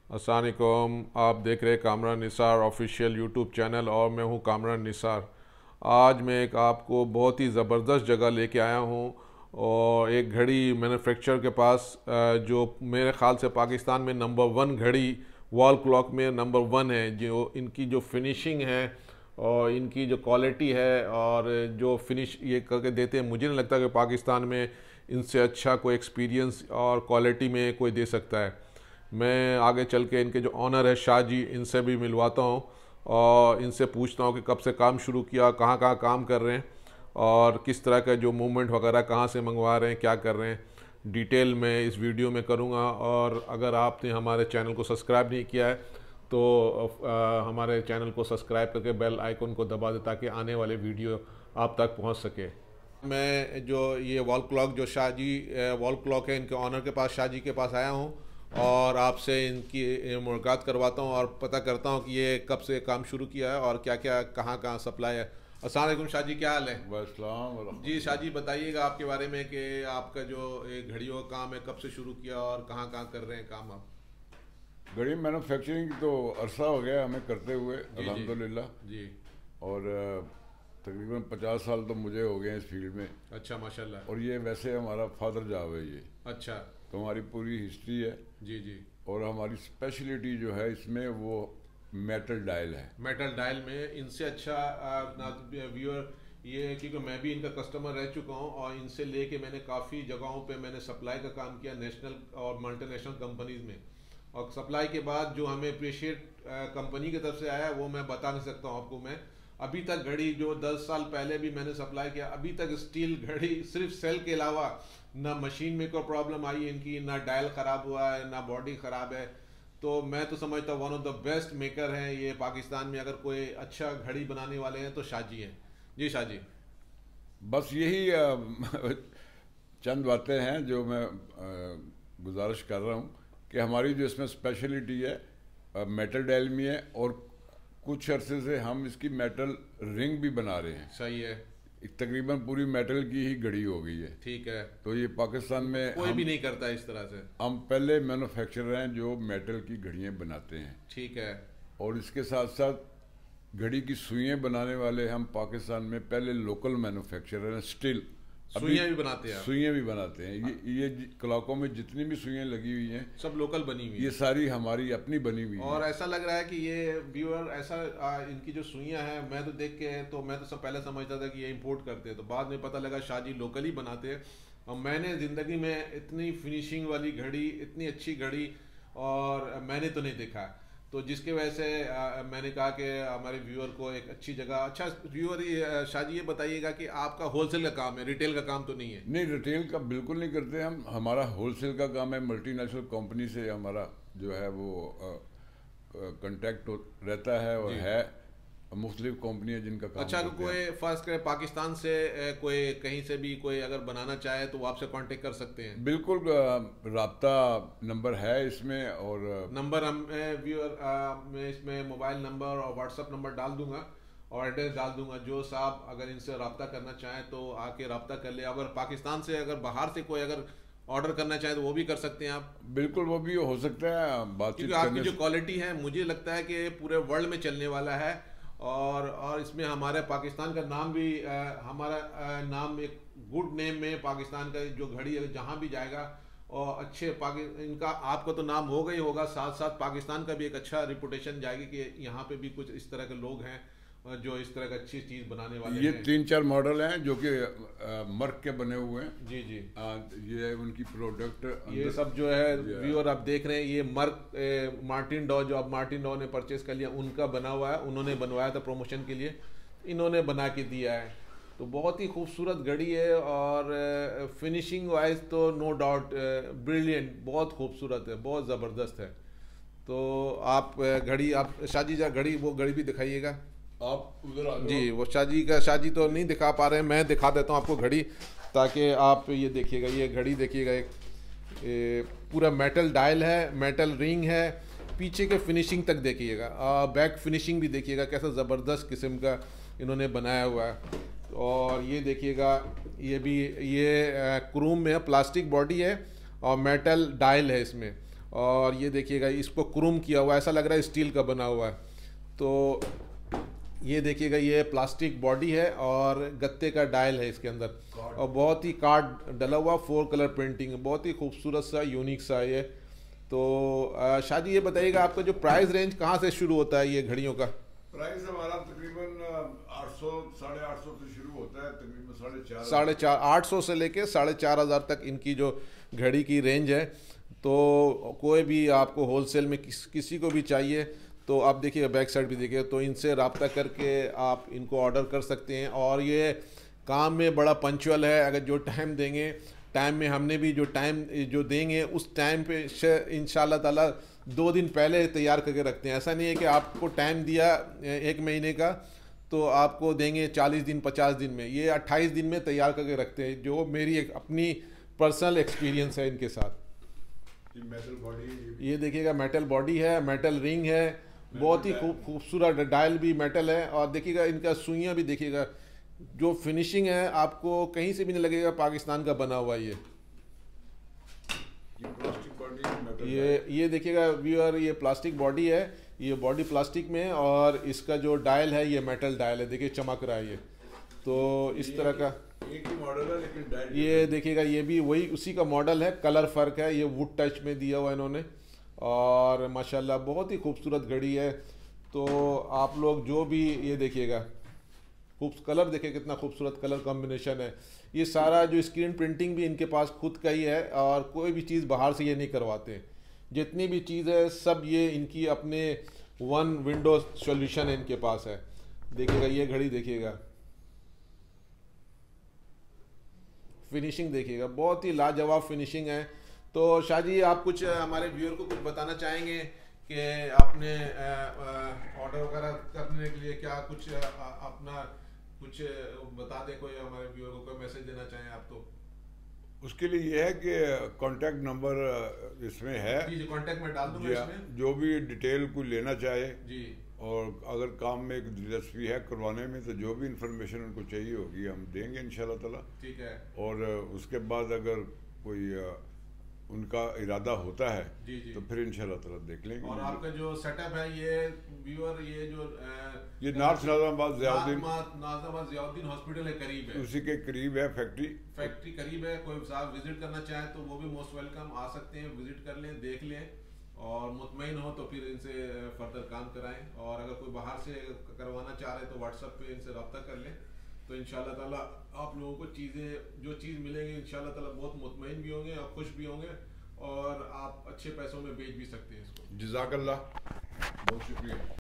अस्सलाम वालेकुम। आप देख रहे हैं Kamran Nisar official YouTube channel और मैं हूं कामरान निसार। आज मैं एक आपको बहुत ही ज़बरदस्त जगह लेके आया हूं और एक घड़ी मैन्युफैक्चर के पास जो मेरे ख़्याल से पाकिस्तान में नंबर 1 घड़ी वॉल क्लॉक में नंबर 1 है। जो इनकी जो फिनिशिंग है और इनकी जो क्वालिटी है और जो फिनिश ये करके देते हैं, मुझे नहीं लगता कि पाकिस्तान में इनसे अच्छा कोई एक्सपीरियंस और क्वालिटी में कोई दे सकता है। मैं आगे चल के इनके जो ऑनर है शाह जी, इनसे भी मिलवाता हूँ और इनसे पूछता हूँ कि कब से काम शुरू किया, कहाँ कहाँ काम कर रहे हैं और किस तरह का जो मूवमेंट वगैरह कहाँ से मंगवा रहे हैं, क्या कर रहे हैं। डिटेल में इस वीडियो में करूँगा। और अगर आपने हमारे चैनल को सब्सक्राइब नहीं किया है तो हमारे चैनल को सब्सक्राइब करके बेल आइकन को दबा दें ताकि आने वाले वीडियो आप तक पहुँच सके। मैं जो ये वॉल क्लॉक जो शाह जी वॉल क्लॉक है, इनके ऑनर के पास, शाह जी के पास आया हूँ और आपसे इनकी मुलाकात करवाता हूँ और पता करता हूँ कि ये कब से काम शुरू किया है और क्या क्या कहाँ कहाँ सप्लाई है। अस्सलाम वालेकुम शाह जी, क्या हाल है? वालेकुम। जी शाह जी, बताइएगा आपके बारे में कि आपका जो एक घड़ियों का काम है कब से शुरू किया और कहाँ कहाँ कर रहे हैं काम आप? घड़ी मैन्युफैक्चरिंग तो अरसा हो गया हमें करते हुए, जी जी अल्हम्दुलिल्लाह। जी। और तकरीबन 50 साल तो मुझे हो गए इस फील्ड में। अच्छा, माशाल्लाह। और ये वैसे हमारा फादर जॉब है ये, अच्छा। तो हमारी पूरी हिस्ट्री है। जी जी। और हमारी स्पेशलिटी जो है इसमें वो मेटल डायल है। मेटल डायल में इनसे अच्छा व्यूअर ये है, क्योंकि मैं भी इनका कस्टमर रह चुका हूँ और इनसे लेके मैंने काफ़ी जगहों पे मैंने सप्लाई का काम किया, नेशनल और मल्टीनेशनल कंपनीज में। और सप्लाई के बाद जो हमें अप्रिशिएट कंपनी की तरफ से आया वो मैं बता नहीं सकता हूँ आपको। मैं अभी तक घड़ी जो 10 साल पहले भी मैंने सप्लाई किया, अभी तक स्टील घड़ी सिर्फ सेल के अलावा ना मशीन में कोई प्रॉब्लम आई है इनकी, ना डायल ख़राब हुआ है, ना बॉडी ख़राब है। तो मैं तो समझता हूँ one of the best maker हैं ये पाकिस्तान में। अगर कोई अच्छा घड़ी बनाने वाले हैं तो शाह जी हैं। जी शाह जी। बस यही चंद बातें हैं जो मैं गुजारिश कर रहा हूँ कि हमारी जो इसमें स्पेशलिटी है मेटल डायल में है। और कुछ अरसे से हम इसकी मेटल रिंग भी बना रहे हैं। सही है। तकरीबन पूरी मेटल की ही घड़ी हो गई है। ठीक है। तो ये पाकिस्तान में कोई भी नहीं करता इस तरह से। हम पहले मैन्युफैक्चरर हैं जो मेटल की घड़ियाँ बनाते हैं। ठीक है। और इसके साथ साथ घड़ी की सुइयाँ बनाने वाले हम पाकिस्तान में पहले लोकल मैन्युफैक्चरर हैं। स्टिल सुइयां भी बनाते हैं? सुइयाँ भी बनाते हैं। ये क्लॉकों में जितनी भी सुइयाँ लगी हुई हैं सब लोकल बनी हुई ये है? सारी हमारी अपनी बनी हुई और हैं। ऐसा लग रहा है कि ये व्यूअर ऐसा इनकी जो सुइयां हैं, मैं तो देख के तो मैं तो सब पहले समझता था कि ये इंपोर्ट करते हैं, तो बाद में पता लगा शाह जी लोकल ही बनाते हैं। और मैंने ज़िंदगी में इतनी फिनिशिंग वाली घड़ी, इतनी अच्छी घड़ी और मैंने तो नहीं देखा। तो जिसकी वजह से मैंने कहा कि हमारे व्यूअर को एक अच्छी जगह। अच्छा व्यूअर, शाह जी ये बताइएगा कि आपका होलसेल का काम है, रिटेल का काम तो नहीं है? नहीं, रिटेल का बिल्कुल नहीं करते हम। हमारा होलसेल का काम है। मल्टीनेशनल कंपनी से हमारा जो है वो कांटेक्ट रहता है और जी। है मुख्तलिफ कंपनियां जिनका काम अच्छा, करते कोई हैं। फर्स्ट करे पाकिस्तान से कोई कहीं से भी कोई अगर बनाना चाहे तो वो आपसे कांटेक्ट कर सकते हैं? बिल्कुल, राब्ता नंबर है इसमें। और नंबर हम व्यूअर मैं इसमें मोबाइल नंबर और व्हाट्सअप नंबर डाल दूंगा और एड्रेस डाल दूंगा। जो साहब अगर इनसे रब्ता करना चाहें तो आके रब्ता कर ले। अगर पाकिस्तान से अगर बाहर से कोई अगर ऑर्डर करना चाहे तो वो भी कर सकते हैं आप? बिल्कुल वो भी हो सकता है बातचीत क्योंकि आपकी करने जो से। क्वालिटी है मुझे लगता है कि पूरे वर्ल्ड में चलने वाला है। और इसमें हमारे पाकिस्तान का नाम भी हमारा नाम एक गुड नेम में पाकिस्तान का जो घड़ी है जहाँ भी जाएगा और अच्छे इनका आपका तो नाम होगा ही होगा, साथ साथ पाकिस्तान का भी एक अच्छा रिपुटेशन जाएगी कि यहाँ पे भी कुछ इस तरह के लोग हैं जो इस तरह की अच्छी चीज़ बनाने वाले ये हैं। 3-4 मॉडल हैं जो कि मर्क के बने हुए हैं। जी जी। ये उनकी प्रोडक्ट ये सब जो है व्यूअर आप देख रहे हैं, ये मर्क मार्टिन डॉ जो अब मार्टिन डॉ ने परचेस कर लिया उनका बना हुआ है। उन्होंने बनवाया था प्रमोशन के लिए, इन्होंने बना के दिया है। तो बहुत ही खूबसूरत घड़ी है और फिनिशिंग वाइज तो नो डाउट ब्रिलियंट, बहुत खूबसूरत है, बहुत ज़बरदस्त है। तो आप घड़ी, आप शाह जी घड़ी, वो घड़ी भी दिखाइएगा। आप उधर आ जाओ। जी, वो शाह जी तो नहीं दिखा पा रहे हैं, मैं दिखा देता हूँ आपको घड़ी ताकि आप ये देखिएगा। ये घड़ी देखिएगा, एक पूरा मेटल डायल है, मेटल रिंग है, पीछे के फिनिशिंग तक देखिएगा, बैक फिनिशिंग भी देखिएगा कैसा ज़बरदस्त किस्म का इन्होंने बनाया हुआ है। और ये देखिएगा, ये भी ये क्रोम में है, प्लास्टिक बॉडी है और मेटल डायल है इसमें। और ये देखिएगा इसको क्रोम किया हुआ है, ऐसा लग रहा है स्टील का बना हुआ है। तो ये देखिएगा ये प्लास्टिक बॉडी है और गत्ते का डायल है इसके अंदर, और बहुत ही कार्ड डला हुआ, 4 कलर प्रिंटिंग, बहुत ही खूबसूरत सा यूनिक सा ये। तो शादी ये बताइएगा आपका जो प्राइस रेंज कहाँ से शुरू होता है ये घड़ियों का? प्राइस हमारा तकरीबन 800 850 से शुरू होता है, तकरीबन 4.5 800 से लेके 4,500 तक इनकी जो घड़ी की रेंज है। तो कोई भी आपको होलसेल में किसी को भी चाहिए तो आप देखिएगा बैक साइड भी देखिएगा, तो इनसे रब्ता करके आप इनको ऑर्डर कर सकते हैं। और ये काम में बड़ा पंचुअल है, अगर जो टाइम देंगे टाइम में, हमने भी जो टाइम जो देंगे उस टाइम पे इंशाल्लाह ताला 2 दिन पहले तैयार करके रखते हैं। ऐसा नहीं है कि आपको टाइम दिया 1 महीने का तो आपको देंगे 40 दिन 50 दिन में, ये 28 दिन में तैयार करके रखते हैं, जो मेरी एक अपनी पर्सनल एक्सपीरियंस है इनके साथ। मेटल बॉडी, ये देखिएगा मेटल बॉडी है, मेटल रिंग है, बहुत ही खूबसूरत डायल भी मेटल है। और देखिएगा इनका सुइयाँ भी देखिएगा, जो फिनिशिंग है आपको कहीं से भी नहीं लगेगा पाकिस्तान का बना हुआ ये प्लास्टिक बॉडी, ये देखिएगा व्यूअर, ये प्लास्टिक बॉडी है, ये बॉडी प्लास्टिक में, और इसका जो डायल है ये मेटल डायल है, देखिए चमक रहा है ये। तो इस तरह का एक ही मॉडल है लेकिन डायल, ये देखिएगा ये भी वही उसी का मॉडल है, कलर फ़र्क है, ये वुड टच में दिया हुआ इन्होंने, और माशाल्लाह बहुत ही खूबसूरत घड़ी है। तो आप लोग जो भी ये देखिएगा कलर देखिए कितना खूबसूरत कलर कॉम्बिनेशन है। ये सारा जो स्क्रीन प्रिंटिंग भी इनके पास खुद का ही है, और कोई भी चीज़ बाहर से ये नहीं करवाते, जितनी भी चीज़ है सब ये इनकी अपने वन विंडो सॉल्यूशन है इनके पास है। देखिएगा ये घड़ी देखिएगा, फिनिशिंग देखिएगा, बहुत ही लाजवाब फिनिशिंग है। तो शाहजी आप कुछ हमारे व्यूअर को कुछ बताना चाहेंगे कि आपने ऑर्डर वगैरह करने के लिए क्या कुछ अपना कुछ बता दें, कोई हमारे व्यूअर को कोई मैसेज देना चाहें आप? तो उसके लिए ये है कि कांटेक्ट नंबर इसमें है जी, कांटेक्ट में डाल दूंगा इसमें, जो भी डिटेल कोई लेना चाहे जी, और अगर काम में एक दिलचस्पी है करवाने में तो जो भी इंफॉर्मेशन उनको चाहिए होगी हम देंगे इंशाल्लाह ताला। ठीक है। और उसके बाद अगर कोई उनका इरादा होता है जी जी, तो फिर इंशाल्लाह ताला देख लेंगे। और आपका जो सेटअप है ये व्यूअर, ये जो ये नॉर्थ नाज़ामाबाद ज़ियाउद्दीन हॉस्पिटल के करीब है, उसी के करीब है, फैक्ट्री करीब है। कोई साहब विजिट करना चाहे तो वो भी मोस्ट वेलकम, आ सकते हैं, विजिट कर लें, देख लें, और मुतमईन हो तो फिर इनसे फर्दर काम कराएं। और अगर कोई बाहर से करवाना चाह रहे तो व्हाट्सएप पे इनसे रब्ता कर लें, तो इंशाल्लाह ताला आप लोगों को जो चीज़ मिलेंगी इंशाल्लाह ताला बहुत मुतमईन भी होंगे और खुश भी होंगे, और आप अच्छे पैसों में बेच भी सकते हैं इसको। जज़ाकल्लाह, बहुत शुक्रिया।